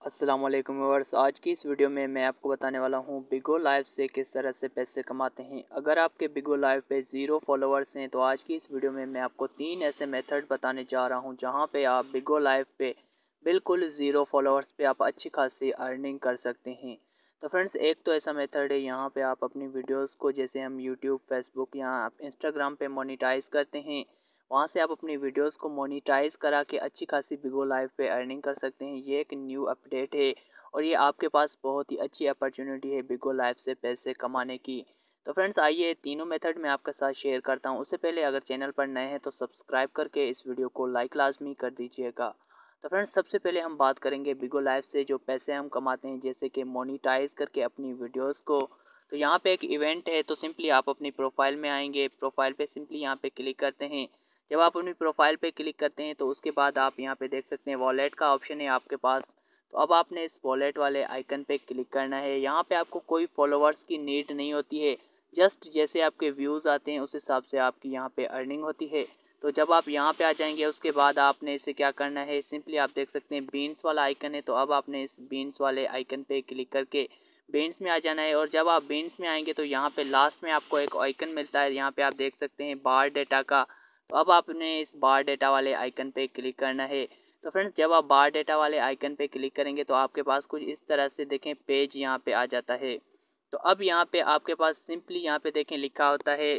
अस्सलाम वालेकुम व्यूअर्स। आज की इस वीडियो में मैं आपको बताने वाला हूं बिगो लाइव से किस तरह से पैसे कमाते हैं। अगर आपके बिगो लाइव पे 0 फॉलोअर्स हैं तो आज की इस वीडियो में मैं आपको 3 ऐसे मेथड बताने जा रहा हूं जहां पे आप बिगो लाइव पे बिल्कुल 0 फॉलोअर्स पे आप अच्छी खासी अर्निंग कर सकते हैं। तो फ्रेंड्स, एक तो ऐसा मेथड है, यहाँ पे आप अपनी वीडियोज़ को, जैसे हम यूट्यूब, फेसबुक या आप इंस्टाग्राम पे मोनेटाइज करते हैं, वहाँ से आप अपनी वीडियोस को मोनेटाइज करा के अच्छी खासी बिगो लाइव पे अर्निंग कर सकते हैं। ये एक न्यू अपडेट है और ये आपके पास बहुत ही अच्छी अपॉर्चुनिटी है बिगो लाइव से पैसे कमाने की। तो फ्रेंड्स, आइए तीनों मेथड मैं आपके साथ शेयर करता हूँ। उससे पहले अगर चैनल पर नए हैं तो सब्सक्राइब करके इस वीडियो को लाइक लाजमी कर दीजिएगा। तो फ्रेंड्स, सबसे पहले हम बात करेंगे बिगो लाइव से जो पैसे हम कमाते हैं, जैसे कि मोनेटाइज करके अपनी वीडियोज़ को। तो यहाँ पे एक इवेंट है, तो सिंपली आप अपनी प्रोफाइल में आएंगे, प्रोफाइल पे सिंपली यहाँ पे क्लिक करते हैं। जब आप अपनी प्रोफाइल पे क्लिक करते हैं तो उसके बाद आप यहाँ पे देख सकते हैं वॉलेट का ऑप्शन है आपके पास। तो अब आपने इस वॉलेट वाले आइकन पे क्लिक करना है। यहाँ पे आपको कोई फॉलोअर्स की नीड नहीं होती है, जस्ट जैसे आपके व्यूज़ आते हैं उस हिसाब से आपकी यहाँ पे अर्निंग होती है। तो जब आप यहाँ पे आ जाएंगे उसके बाद आपने इसे क्या करना है, सिंपली आप देख सकते हैं बीन्स वाला आइकन है, तो अब आपने इस बीन्स वाले आइकन पे क्लिक करके बीन्स में आ जाना है। और जब आप बीन्स में आएंगे तो यहाँ पे लास्ट में आपको एक आइकन मिलता है, यहाँ पे आप देख सकते हैं बार डेटा का। तो अब आपने इस बार डेटा वाले आइकन पे क्लिक करना है। तो फ्रेंड्स, जब आप बार डेटा वाले आइकन पे क्लिक करेंगे तो आपके पास कुछ इस तरह से देखें पेज यहाँ पे आ जाता है। तो अब यहाँ पे आपके पास सिंपली यहाँ पे देखें लिखा होता है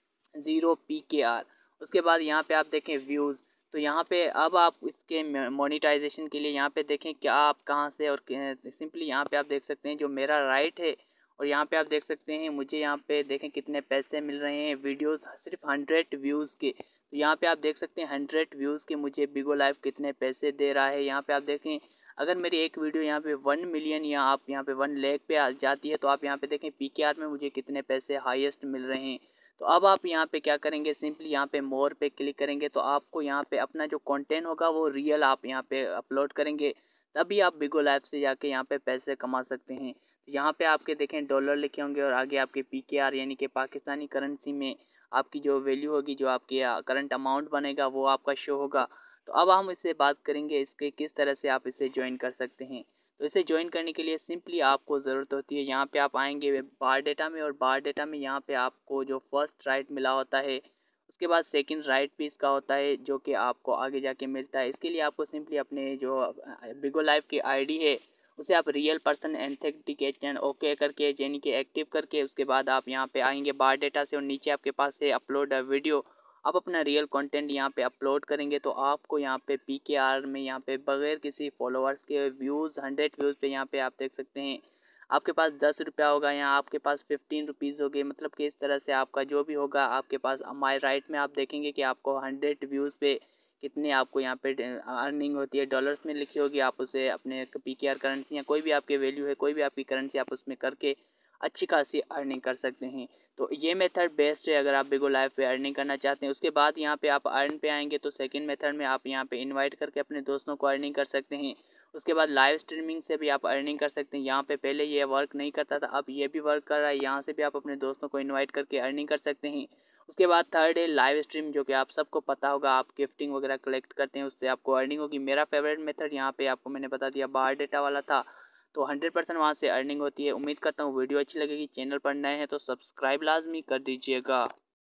0 PKR। उसके बाद यहाँ पे आप देखें व्यूज़। तो यहाँ पे अब आप इसके मोनेटाइजेशन के लिए यहाँ पे देखें क्या आप कहाँ से, और सिंपली यहाँ पे आप देख सकते हैं जो मेरा राइट है, और यहाँ पे आप देख सकते हैं मुझे यहाँ पे देखें कितने पैसे मिल रहे हैं वीडियोस सिर्फ 100 व्यूज़ के। तो यहाँ पे आप देख सकते हैं 100 व्यूज़ के मुझे बिगो लाइव कितने पैसे दे रहा है। यहाँ पे आप देखें अगर मेरी एक वीडियो यहाँ पे 1 मिलियन या आप यहाँ पे 1 लाख पे आ जाती है तो आप यहाँ पे देखें PKR में मुझे कितने पैसे हाईएस्ट मिल रहे हैं। तो अब आप यहाँ पे क्या करेंगे, सिंपली यहाँ पे मोर पे क्लिक करेंगे तो आपको यहाँ पे अपना जो कंटेंट होगा वो रियल आप यहाँ पे अपलोड करेंगे, तभी आप बिगो लाइव से जाके यहाँ पे पैसे कमा सकते हैं। तो यहाँ पे आपके देखें डॉलर लिखे होंगे और आगे आपके PKR यानी कि पाकिस्तानी करेंसी में आपकी जो वैल्यू होगी, जो आपके करंट अमाउंट बनेगा वो आपका शो होगा। तो अब हम इससे बात करेंगे इसके किस तरह से आप इसे ज्वाइन कर सकते हैं। तो इसे ज्वाइन करने के लिए सिंपली आपको ज़रूरत होती है, यहाँ पे आप आएंगे बार डेटा में, और बार डेटा में यहाँ पे आपको जो फर्स्ट राइट मिला होता है उसके बाद सेकंड राइट भी इसका होता है जो कि आपको आगे जाके मिलता है। इसके लिए आपको सिंपली अपने जो बिगो लाइव की आईडी है उसे आप रियल पर्सन एंथेंटिकेशन ओके करके यानी कि एक्टिव करके उसके बाद आप यहाँ पे आएंगे बार डेटा से, और नीचे आपके पास है अपलोड वीडियो। आप अपना रियल कंटेंट यहाँ पे अपलोड करेंगे तो आपको यहाँ पे PKR में यहाँ पे बगैर किसी फॉलोअर्स के व्यूज़ 100 व्यूज़ पे यहाँ पे आप देख सकते हैं आपके पास 10 रुपया होगा या आपके पास 15 रुपीज़ होगे, मतलब कि इस तरह से आपका जो भी होगा आपके पास। माई राइट में आप देखेंगे कि आपको 100 व्यूज़ पे कितने आपको यहाँ पे अर्निंग होती है, डॉलर्स में लिखी होगी। आप उसे अपने PKR करेंसी या कोई भी आपकी वैल्यू है, कोई भी आपकी करेंसी, आप उसमें करके अच्छी खासी अर्निंग कर सकते हैं। तो ये मेथड बेस्ट है अगर आप बिगो लाइव पे अर्निंग करना चाहते हैं। उसके बाद यहाँ पे आप अर्न पे आएंगे तो सेकंड मेथड में आप यहाँ पे इनवाइट करके अपने दोस्तों को अर्निंग कर सकते हैं। उसके बाद लाइव स्ट्रीमिंग से भी आप अर्निंग कर सकते हैं। यहाँ पे पहले ये वर्क नहीं करता था, अब ये भी वर्क कर रहा है। यहाँ से भी आप अपने दोस्तों को इन्वाइट करके अर्निंग कर सकते हैं। उसके बाद थर्ड है लाइव स्ट्रीम, जो कि आप सबको पता होगा, आप गिफ्टिंग वगैरह कलेक्ट करते हैं, उससे आपको अर्निंग होगी। मेरा फेवरेट मेथड यहाँ पे आपको मैंने बता दिया बार डेटा वाला था, तो 100% वहाँ से अर्निंग होती है। उम्मीद करता हूँ वीडियो अच्छी लगेगी। चैनल पर नए हैं तो सब्सक्राइब लाजमी कर दीजिएगा।